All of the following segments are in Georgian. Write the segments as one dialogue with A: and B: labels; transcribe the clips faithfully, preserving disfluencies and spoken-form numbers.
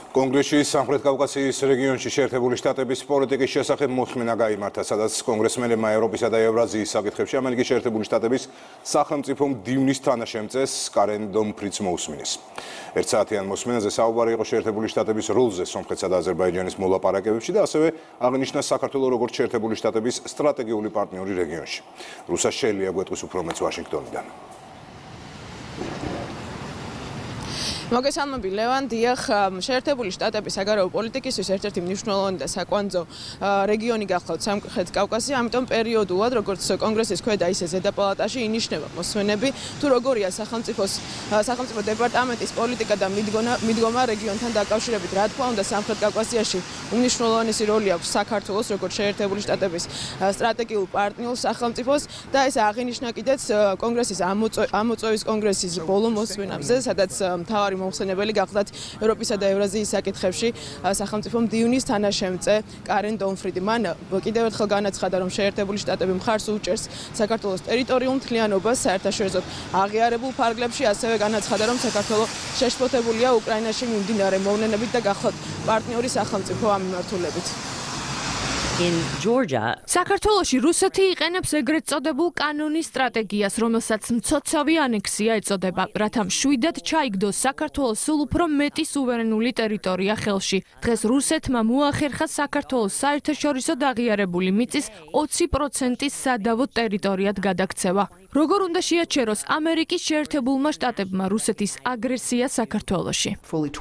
A: კონგრესში სამხრეთ კავკასიის რეგიონში შეერთებული შტატების პოლიტიკის შესახებ მოსმენა გაიმართა, სადაც კონგრესმენებმა ევროპისა და ევრაზიის საკითხებში ამერიკის შეერთებული შტატების სახელმწიფო მდივნის თანაშემწეს კარენ დომფრიც მოусმინეს. ერთსაათიან მოსმენაზე საუბარი იყო შეერთებული შტატების როლზე სომხეთსა და აზერბაიჯანის მოლაპარაკებებში და ასევე აღნიშნა საქართველოს როგორც შეერთებული შტატების სტრატეგიული პარტნიორი რეგიონში. რუსა შეელია გვეტყვის უფრო მეც ვაშინგტონიდან.
B: მოგესალმები ლევან, დიახ, შეერთებული შტატების საგარეო პოლიტიკისთვის ერთ-ერთი მნიშვნელოვანი და საკვანძო რეგიონი გახლავთ სამხრეთ კავკასია, ამიტომ პერიოდულად, როგორც კონგრესის ქვედა, ისე ზედა პალატაში ინიშნება მოსმენები, თუ როგორია სახელმწიფოს სახელმწიფო დეპარტამენტის პოლიტიკა და მიდგომა რეგიონთან დაკავშირებით, რა თქმა უნდა, სამხრეთ კავკასიაში უმნიშვნელოვანესი როლი აქვს საქართველოს, როგორც შეერთებული შტატების სტრატეგიულ პარტნიორ სახელმწიფოს და ეს აღინიშნა კიდეც კონგრესის ამოწევის კონგრესის ბოლო მოსმენებზე, სადაც მთავარი მომხსენებელი გახლავთ ევროპისა და ევრაზიის საკითხებში სახელმწიფო მდივნის თანაშემწე კარენ დომფრიდი. მან კიდევ ერთხელ განაცხადა, რომ შეერთებული შტატები მხარს უჭერს საქართველოს ტერიტორიულ მთლიანობას საერთაშორისო აღიარებულ ფარგლებში, ასევე განაცხადა, რომ საქართველოს შეშფოთებულია უკრაინაში მიმდინარე მოვლენებით და გახლავთ პარტნიორი სახელმწიფო ამ მიმართულებით.
C: In Georgia, საქართველოში რუსეთი იყენებს ეგრეთ წოდებულ კანონის სტრატეგიას, რომელსაც მცოცავი ანექსია ეწოდება, რათა მშვიდად ჩაიგდოს საქართველოს სულ უფრო მეტი სუვერენული ტერიტორია ხელში. დღეს რუსეთმა მოახერხა საქართველოს საერთაშორისო აღიარებული მიწის ოცი პროცენტის სადავო ტერიტორიად გადაქცევა. როგორ უნდა შეაჩეროს ამერიკის შეერთებულმა შტატებმა რუსეთის აგრესია საქართველოში?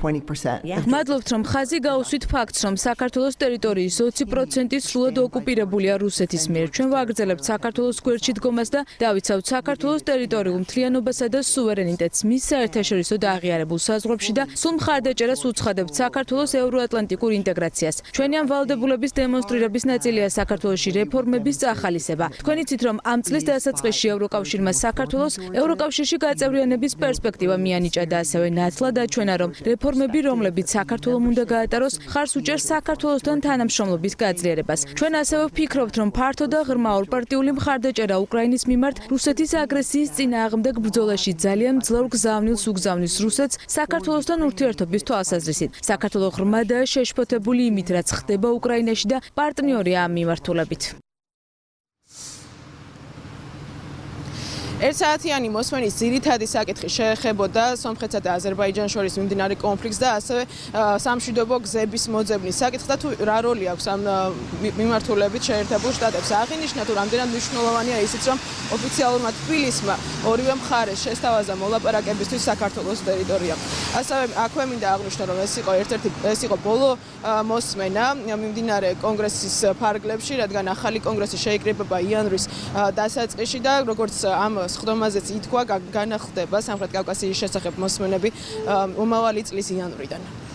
D: მადლობთ, რომ ხაზი გაუსვით ფაქტს, რომ საქართველოს ტერიტორიის ოცი პროცენტი სრულად ოკუპირებულია რუსეთის მიერ. ჩვენ ვაგრძელებთ საქართველოს გვერდში დგომას და დავიცავთ საქართველოს ტერიტორიულ მთლიანობასა და სუვერენიტეტს მის საერთაშორისო აღიარებულ საზღვრებში და სულ მხარდაჭერას უცხადებთ საქართველოს ევროატლანტიკურ ინტეგრაციას. ჩვენი ამ ვალდებულების დემონსტრირების ნაწილია საქართველოში რეფორმების წახალისება. თქვენ იცით, რომ ამ წლის დასაწყისში ევროკავშირმა საქართველოს ევროკავშირში გაწევრიანების პერსპექტივა მიანიჭა და ასევე ნათლად აჩვენა, რომ რეფორმები, რომლებიც საქართველოს უნდა გაატაროს, ხარს უჭერს საქართველოსთან თანამშრომლობის გაძლიერებას. ჩვენ ასევე ვფიქრობთ, რომ ფართო და ღრმა ორპარტიული მხარდაჭერა უკრაინის მიმართ რუსეთის აგრესიის წინააღმდეგ ბრძოლაში ძალიან მძლავრ გზავნილს უგზავნის რუსეთს საქართველოსთან ურთიერთობის თვალსაზრისით. საქართველოს ღრმა და შეშფოთებული იმით, რაც ხდება უკრაინაში და პარტნიორია ამ მიმართულებით.
B: ერთსაათიანი მოსმენის ძირითადი საკითხი შეეხებოდა სომხეთსა და აზერბაიჯანს შორის მიმდინარე კონფლიქტს და ასევე სამშვიდობო გზების მოძებნის საკითხს და თუ რა როლი აქვს ამ მიმართულებით შეერთებულ შტატებს. აღინიშნა, თუ რამდენად მნიშვნელოვანია ისიც, რომ ოფიციალურმა თბილისმა ორივე მხარეს შესთავაზა მოლაპარაკებისთვის საქართველოს ტერიტორია. ასევე აქვე მინდა აღვნიშნო, რომ ეს იყო ერთ-ერთი ეს იყო ბოლო მოსმენა მიმდინარე კონგრესის ფარგლებში, რადგან ახალი კონგრესი შეიკრიბება იანვრის დასაწყისში და როგორც ამ სხდომაზეც ითქვა, განახლდება სამხრეთ კავკასიის შესახებ მოსმენები მომავალი წლის იანვრიდან.